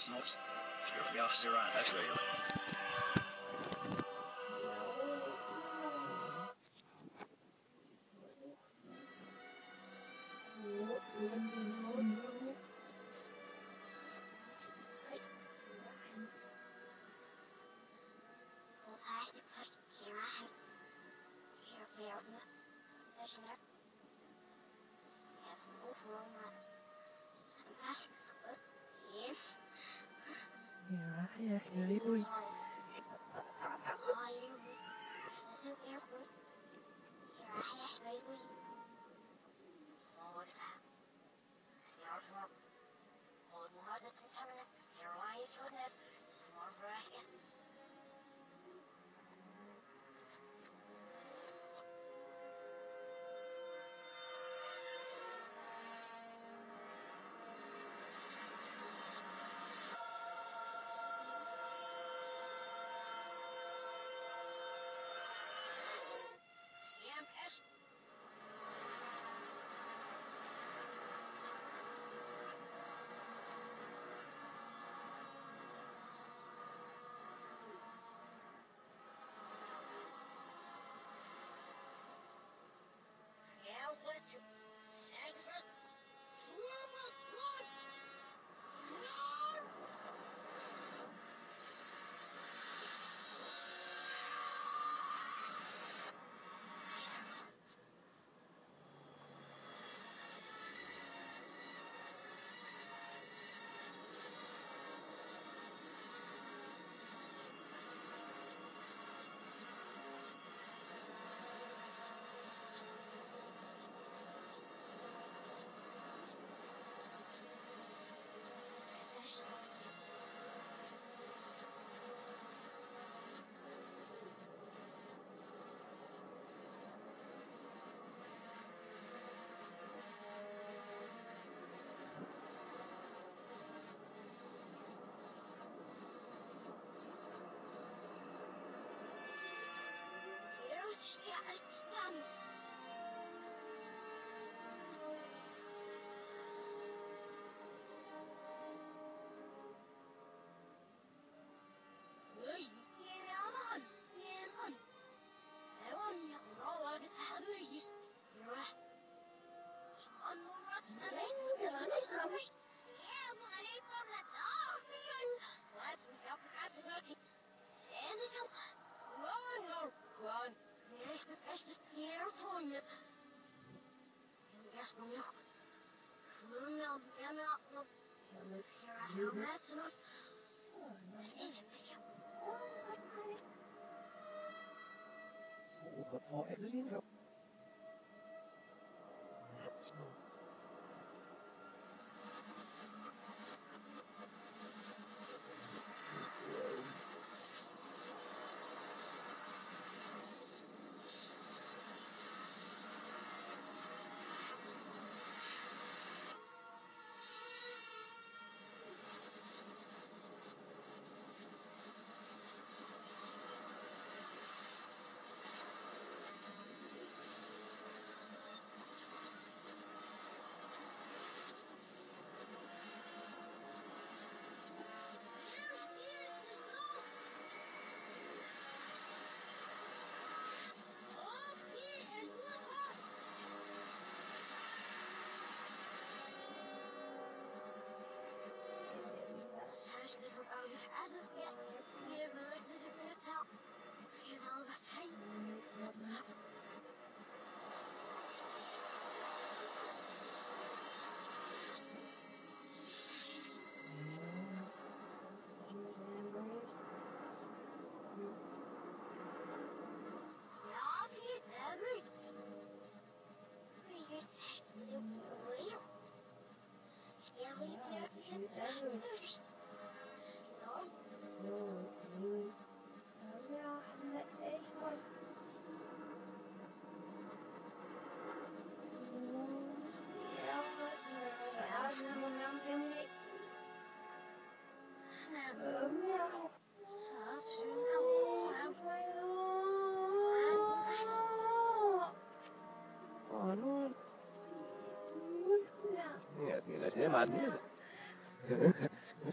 snart. Ja, ser du här? Så jag. Ja, knulle boy. Wat voor echt zien zo? Ja, das ist immer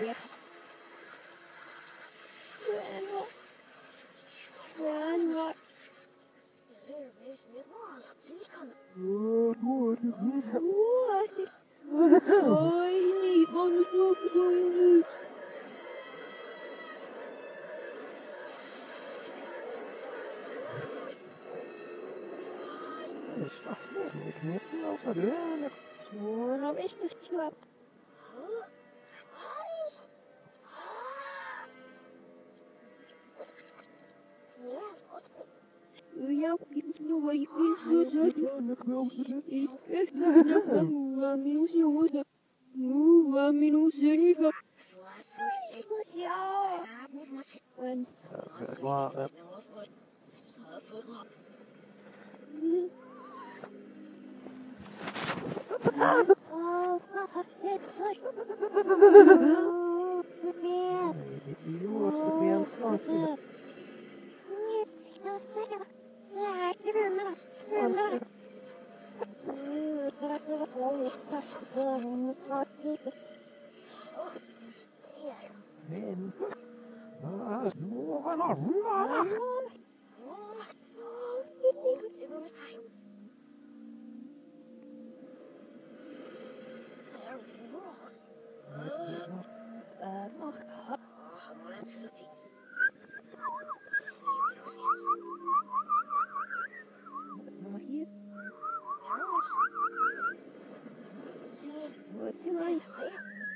weer. Wat? Ой, niet, man, het loopt zo in niet. Ich dachte, ich bin jetzt hier auf der Höhe. Zo, dan is het slap. Ja, ik moet nog wel iets zeggen. Ik echt niet gaan minus jongen. Hoe minus zeven. Ja. En oh, wacht, zet zo. Oh, ze weer. Sven. Wat is er nog hier? Wat is er nog hier?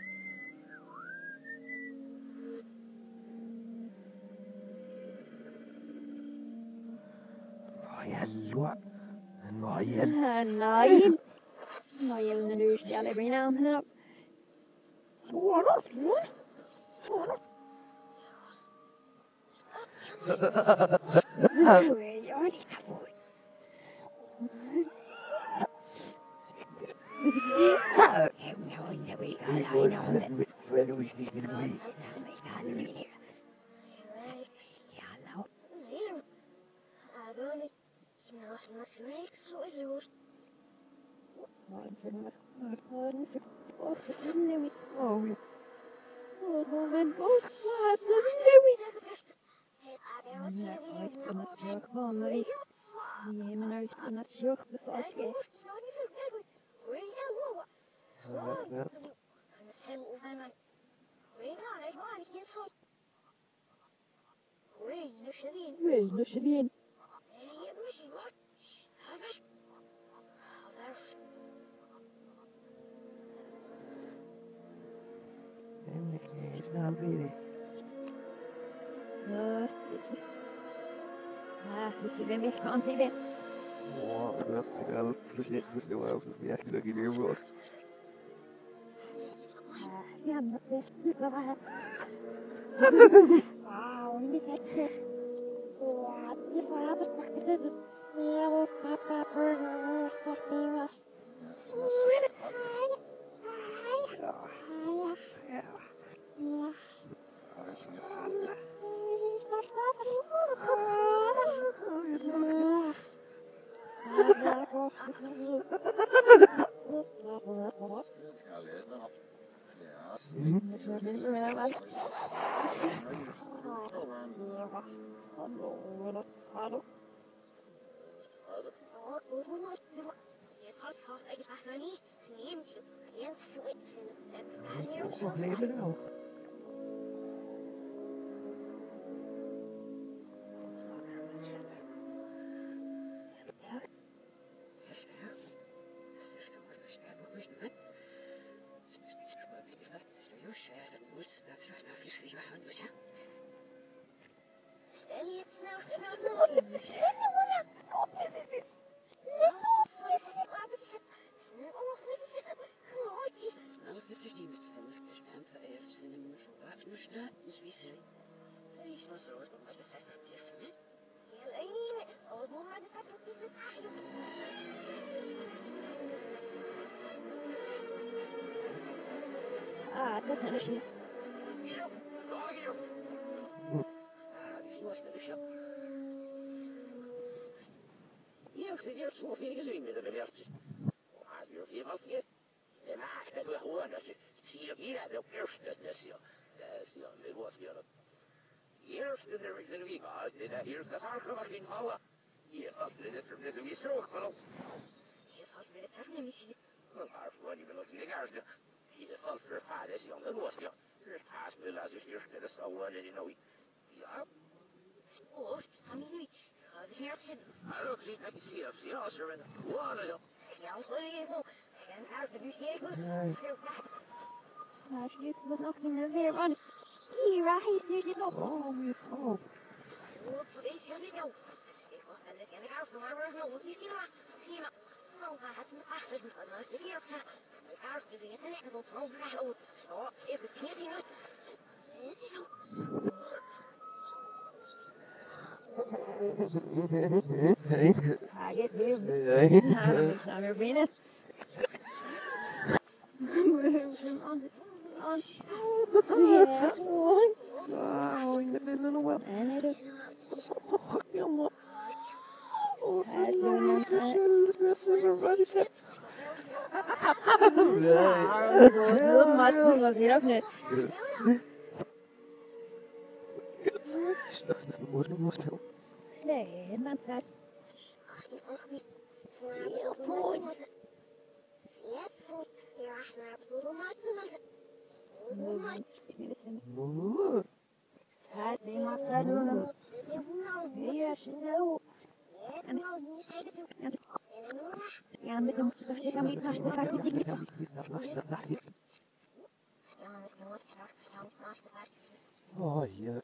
Nail. Nail när du ställer mig namnen upp. Jag är lite full. Schweden. Så det är kan se det. Jag ser allt så det var också jäkla giljogot. Ja, det var här. Wow, det är fett. Wow, det får jag bara smaka det. Ja, och pappa burger stopp mig. Das ist eine Schiene. Jag ser så fel med det där. Alltså jag vet vad det är. Det är här det går hårt att se det och förstå det så. Yes, young, it was young. Here's the everything we got. Here's the sark of our power. Yes, this is we stroke, fellow. Yes, I'll be the turn. Well, our one even looks in the garden. He is all for fathers, young, it was young. Here's past the last year, the so one, and you know, yeah. Oh, Sammy, here's it. I don't see, I can see us, see us, or in the water. Yeah, what do you know? And how's the beauty good? Als je het nog in de weer aan. Hier, hij is er nog. Oh, we saw. Voor deze is niet jou. Steek wat en dit en ik als maar weer nog niet in maar. Zie maar. Nou, hij had zijn achter doen van ons. Dus hier op zijn. Ik als bezig en ik wil zo graag uit. Zo, even kniet in uit. Zo. Hij gaat weer. We zijn weer binnen. Ja, gewoon. Zo, in de vinden wel. En hij doet. Oh, jammer. Oh, Hij doet dat is een best everybody's head. Ja, dat is heel makkelijk. Dat is hier ook net. Yes. Dat is de woorden moest wel. Nee, man staat. Staat niet maar verder. Ja, snel. Ja, met hem ik kan niet vast Oh, ja.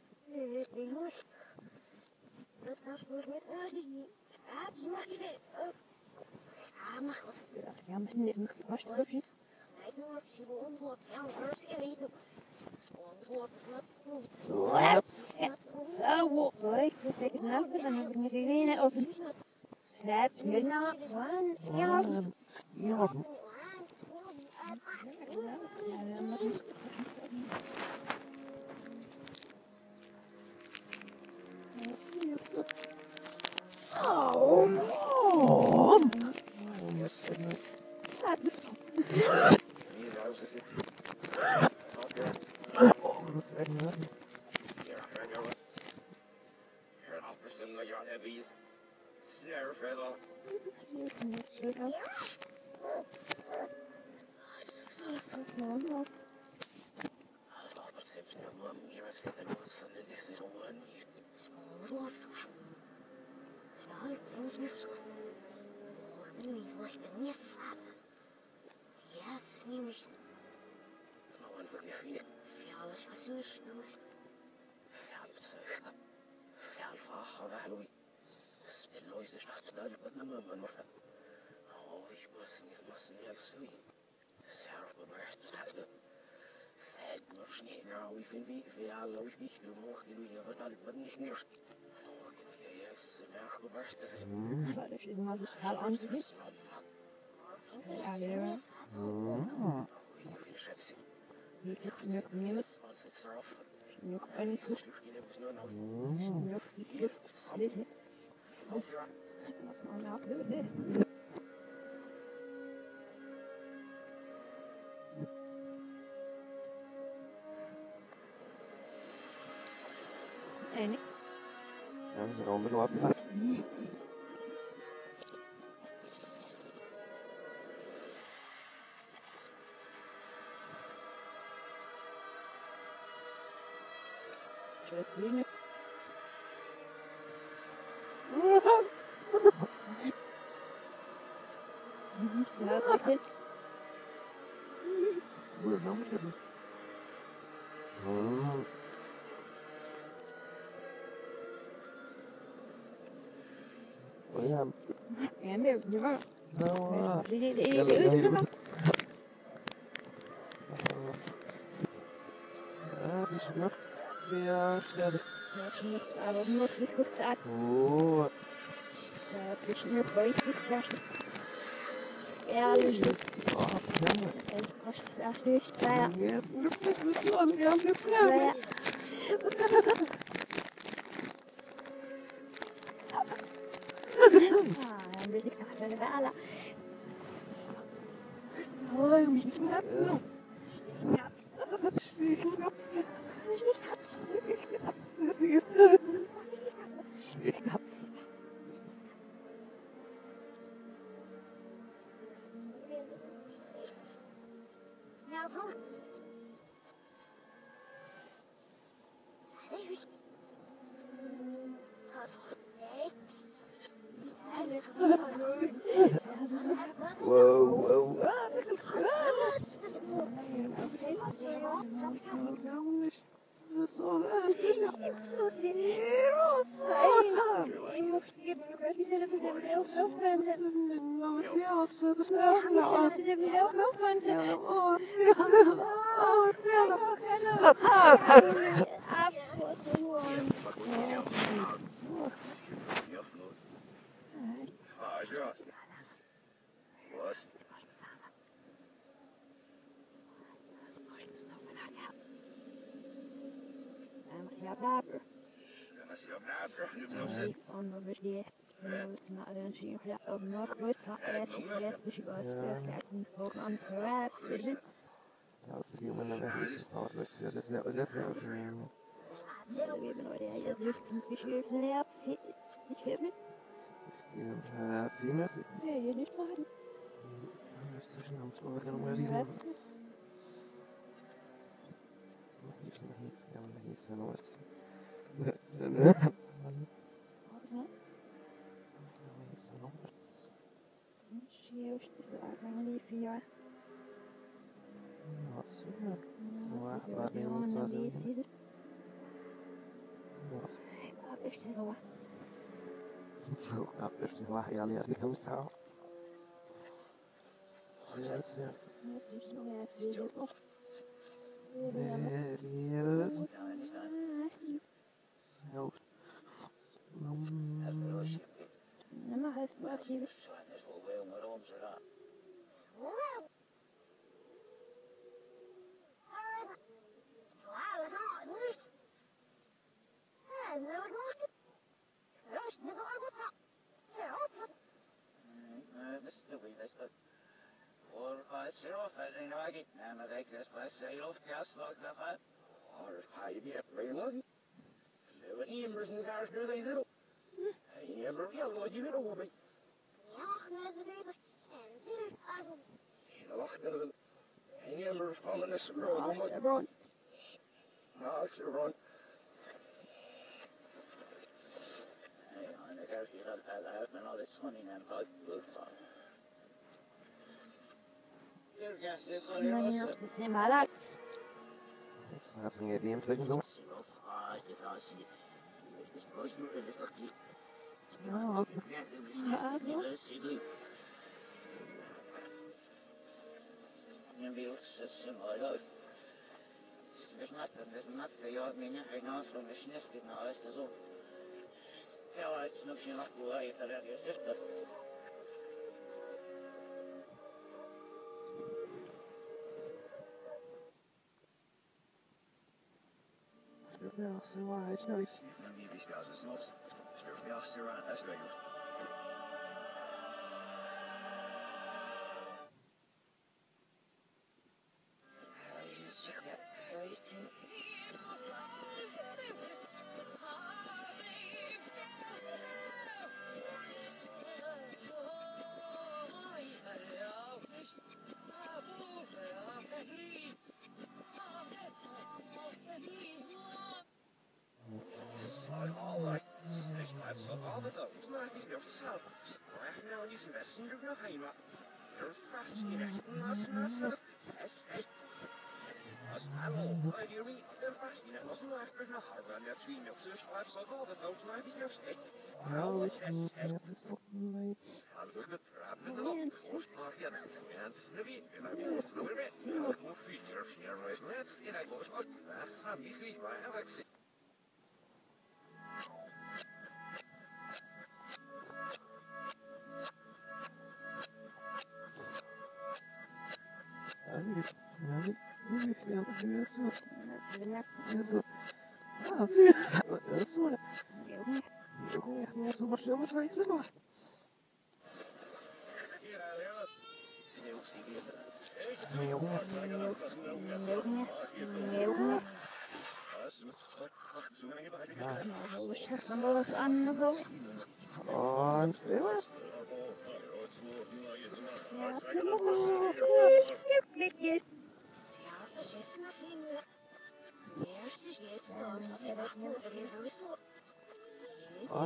Ja, misschien is het vast terug. Slaps. Zo, leuk. Dus ik snap het. Dan heb ik niet gezien of slaps. Genau. One. Ja. Ja. Oh, no. En Ja, we zijn onder de website. Ja. En weer, je was. Nou, ja, snel. Oh, Ja, dus oh, jammer. kost als eerst ja. Ja, we slaan, ja, we slaan. Ja. Dan ben ik toch verder halen. Oh, mich knaps noch. Knaps. Wow, wow. Ja, så det men det är så klart det ser في ناس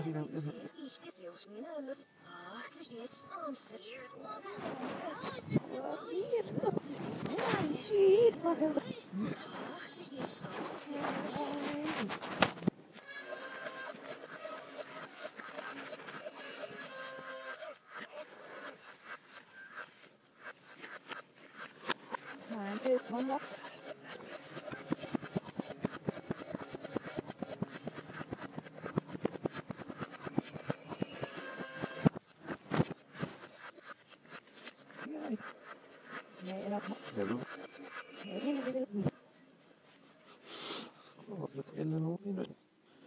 Hallo? Oh, dat in de hoofd in het.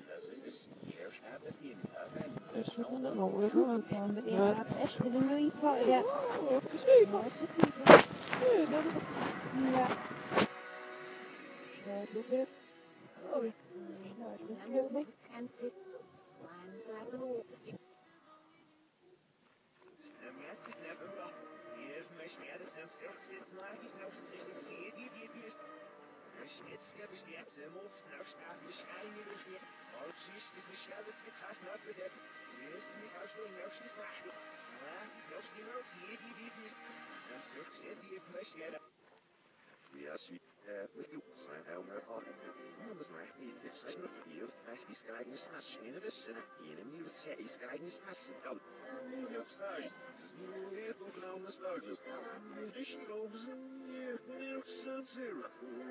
Is er dan nog weer aan? Ja, echt een mooie fout. Ja. verschrikkelijk. Ja. Schrijfboekje. Oh, schrijfboekje. Yes, with you, sign Elmer Hall. Anders maar niet, dit is nog hier, hij is krijgen smas in de wissen, in een nieuwe zee is krijgen smas in kan. Nu op stage, weer opgenomen de spuitjes. Dus komen ze hier, weer zo'n zero.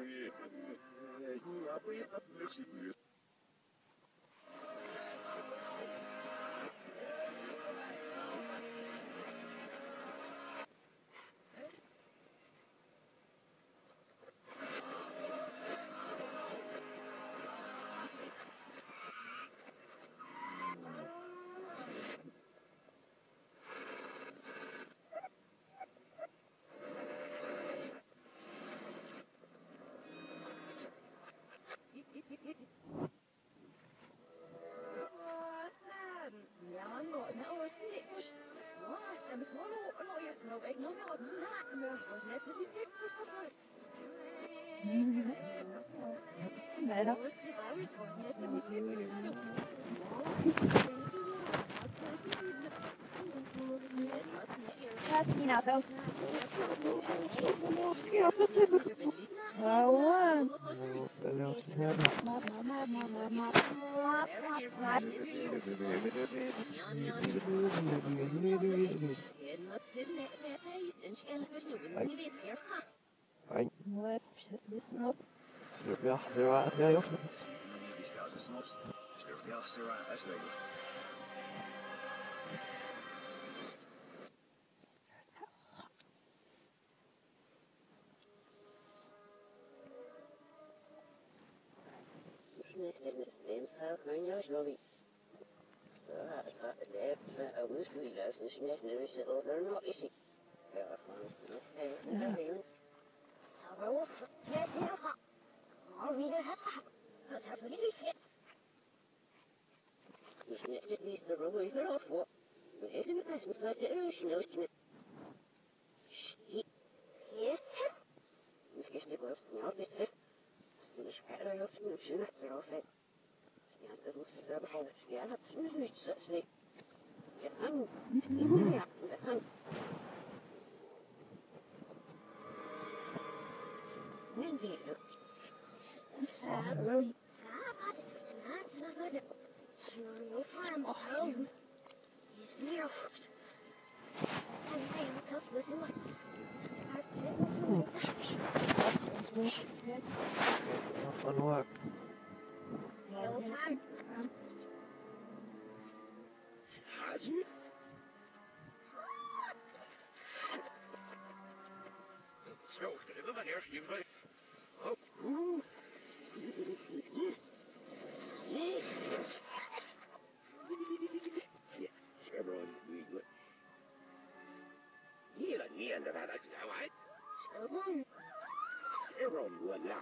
Hoe heb je dat luxe buurt? Bijna. Ja, Tina, wel. Ja, dat is het. Waarom? Verder is het niet. Fijn. Wat is het snot? Ja, zo was het. Ja, joh. Van hoor. Zo, dit is maar eerst je vijf. Oh, hier, niet aan de raad uit nou, hè? Waarom, voilà.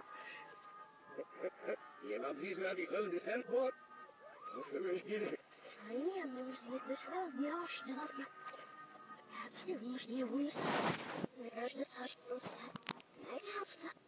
Iemand die naar die grote zelfmoord? Of we hier. Nee, moest je dus wel ja snappen. Het is moest je woest. Er is het zo staan. Ik had het.